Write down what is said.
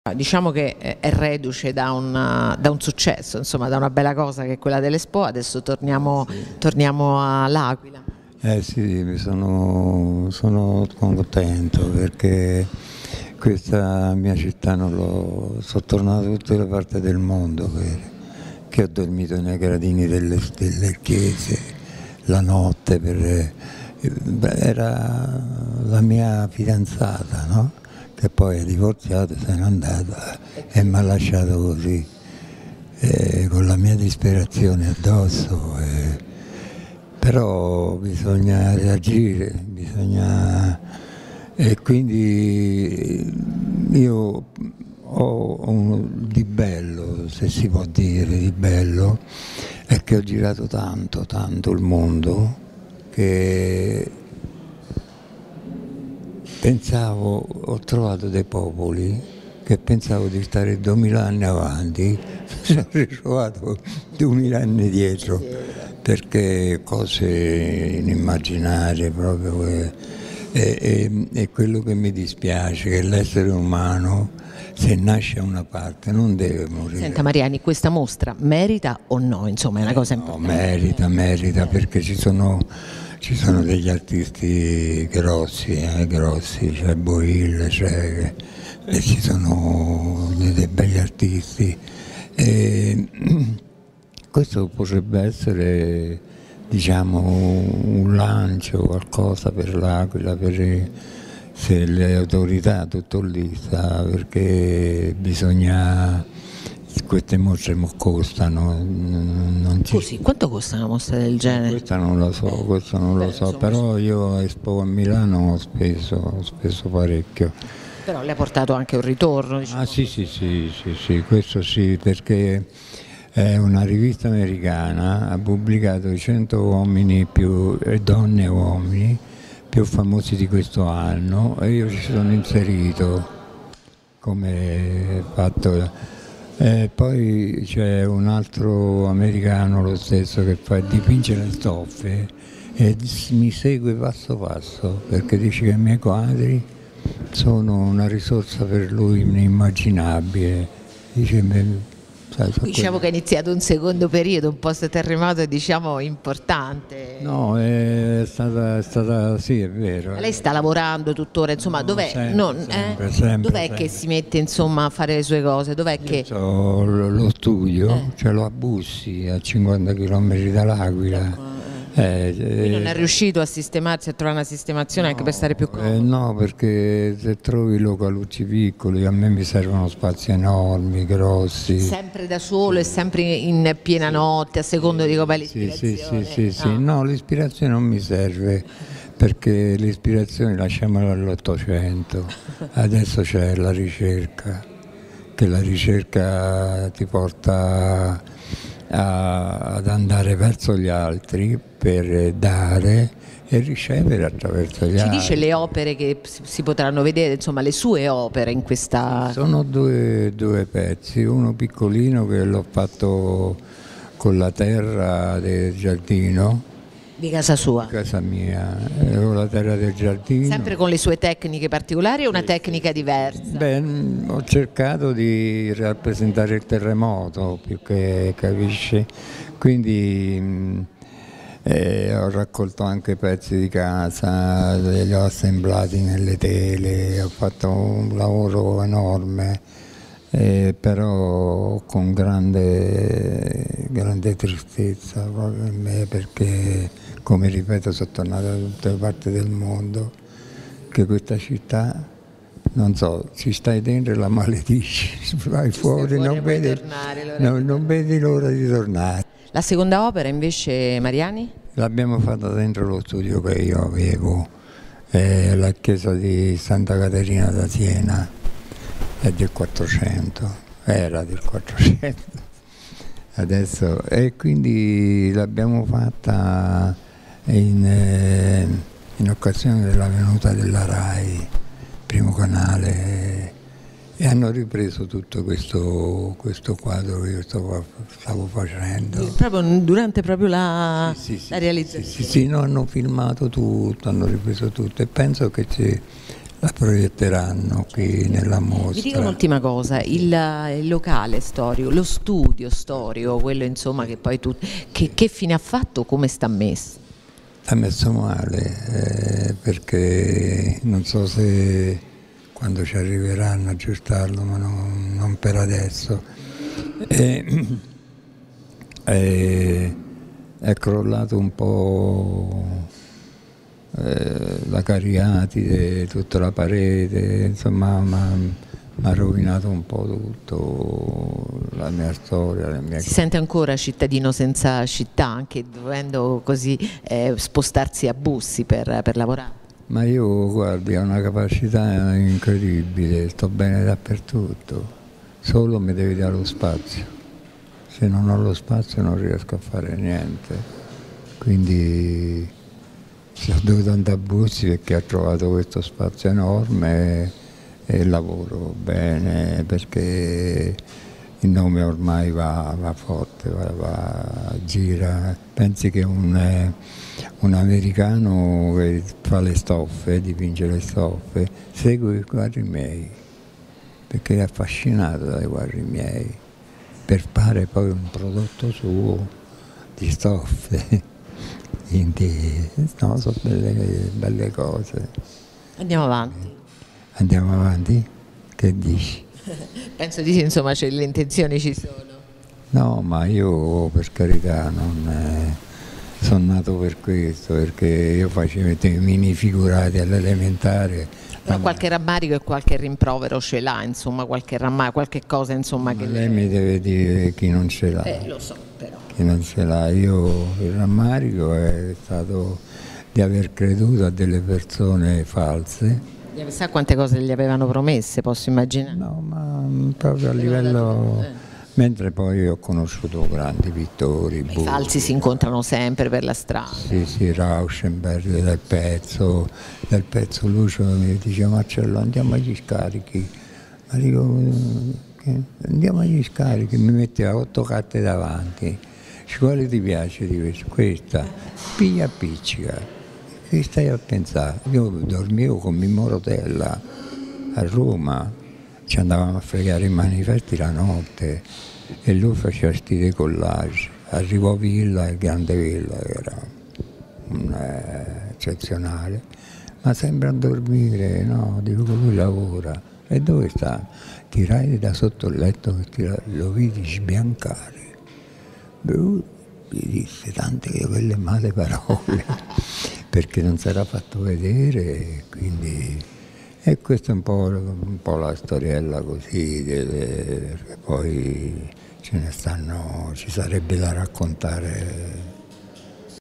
Diciamo che è reduce da un successo, insomma, da una bella cosa che è quella dell'Expo. Adesso torniamo all'Aquila. Sì, sono contento perché questa mia città non sono tornato da tutte le parti del mondo, che ho dormito nei gradini delle chiese la notte, era la mia fidanzata, no? Che poi è divorziata, se n'è andata e mi ha lasciato così, con la mia disperazione addosso. Però bisogna reagire, e quindi io ho di bello, se si può dire di bello, è che ho girato tanto il mondo, che ho trovato dei popoli che pensavo di stare 2000 anni avanti, sono ritrovato 2000 anni dietro, perché cose inimmaginabili proprio. E quello che mi dispiace è che l'essere umano, se nasce a una parte, non deve morire. Senta Mariani, questa mostra merita o no? Insomma, è una cosa importante. Merita, perché ci sono degli artisti grossi, c'è Boil, ci sono dei begli artisti. Questo potrebbe essere, diciamo, un lancio, qualcosa per l'Aquila, se le autorità, tutto lì sta, perché queste mostre costano. Scusi, quanto costa una mostra del genere? Questo non lo so, però io a Expo a Milano ho speso parecchio. Però le ha portato anche un ritorno, diciamo. Sì, questo sì, perché una rivista americana ha pubblicato i 100 uomini donne e uomini più famosi di questo anno, e io ci sono inserito come fatto. Poi c'è un altro americano, lo stesso, che dipinge le stoffe e mi segue passo passo, perché dice che i miei quadri sono una risorsa per lui inimmaginabile. Diciamo che è iniziato un secondo periodo, un post-terremoto, diciamo, importante. No, è stata sì, è vero. Lei sta lavorando tuttora, insomma, dov'è che si mette, insomma, a fare le sue cose? Ho lo studio, ce l'ho a Bussi, a 50 km dall'Aquila. Quindi non è riuscito a sistemarsi, a trovare una sistemazione anche per stare più comodo? No, perché se trovi localucci piccoli, a me mi servono spazi enormi, grossi. Sempre da solo e sempre in piena notte, a secondo di come l'ispirazione? Sì. No, l'ispirazione non mi serve, perché l'ispirazione lasciamola all'Ottocento. Adesso c'è la ricerca, che la ricerca ti porta ad andare verso gli altri per dare e ricevere attraverso gli altri. Ci dice le opere che si potranno vedere, insomma, le sue opere in questa... Sono due pezzi, uno piccolino che l'ho fatto con la terra del giardino. Di casa sua? Di casa mia, con la terra del giardino. Sempre con le sue tecniche particolari o una tecnica diversa? Beh, ho cercato di rappresentare il terremoto più che, capisci? Quindi ho raccolto anche pezzi di casa, li ho assemblati nelle tele, ho fatto un lavoro enorme, però con grande tristezza proprio in me, perché, come ripeto, sono tornato da tutte le parti del mondo, che questa città, non so, ci stai dentro e la maledici, vai fuori, non vedi l'ora di tornare. La seconda opera invece, Mariani? L'abbiamo fatta dentro lo studio che io avevo, la chiesa di Santa Caterina da Siena, è del 400, era del 400, adesso, e quindi l'abbiamo fatta in occasione della venuta della RAI, primo canale, e hanno ripreso tutto questo quadro che io stavo facendo. Durante la realizzazione? Sì, no, hanno filmato tutto, hanno ripreso tutto, e penso che la proietteranno qui nella mostra. Mi dica un'ultima cosa, il locale storico, lo studio storico, quello insomma che poi tu, che fine ha fatto, come sta messo? Sta messo male, perché non so se quando ci arriveranno a aggiustarlo, ma non per adesso. È crollato un po' la cariatide, tutta la parete, insomma mi ha rovinato un po' tutto, la mia storia, la mia... Si sente ancora cittadino senza città, anche dovendo così spostarsi a Bussi per lavorare? Ma io, guardi, ho una capacità incredibile, sto bene dappertutto, solo mi devi dare lo spazio. Se non ho lo spazio non riesco a fare niente. Quindi sono dovuto andare a Bussi perché ho trovato questo spazio enorme e lavoro bene, perché il nome ormai va forte, gira. Pensi che un americano che fa le stoffe, dipinge le stoffe, segue i quadri miei, perché è affascinato dai quadri miei, per fare poi un prodotto suo di stoffe. Quindi no, sono belle cose. Andiamo avanti. Andiamo avanti? Che dici? Penso di sì, insomma, le intenzioni ci sono. No, ma io per carità non sono nato per questo, perché io facevo i mini figurati all'elementare. Però qualche rammarico e qualche rimprovero ce l'ha, insomma, qualche rammarico, qualche cosa insomma che... Lei mi deve dire chi non ce l'ha. Lo so, però. Chi non ce l'ha. Io il rammarico è stato di aver creduto a delle persone false. Sa quante cose gli avevano promesse, posso immaginare? No, ma proprio a livello... Mentre poi ho conosciuto grandi pittori. I falsi si incontrano sempre per la strada. Sì, Rauschenberg del pezzo Lucio mi diceva: Marcello, andiamo agli scarichi. Ma dico, andiamo agli scarichi, mi metteva 8 carte davanti. Quale ti piace di questo? Questa, piglia appiccica. Che stai a pensare? Io dormivo con Mimmo Rotella a Roma, ci andavamo a fregare i manifesti la notte e lui faceva sti decollage. Arrivò Villa, il grande Villa, che era eccezionale, ma sembra a dormire, no? Dico, lui lavora. E dove sta? Tirai da sotto il letto, lo vidi sbiancare. Lui gli disse tante quelle male parole, perché non si era fatto vedere, quindi... E questa è un po' la storiella così, poi ci sarebbe da raccontare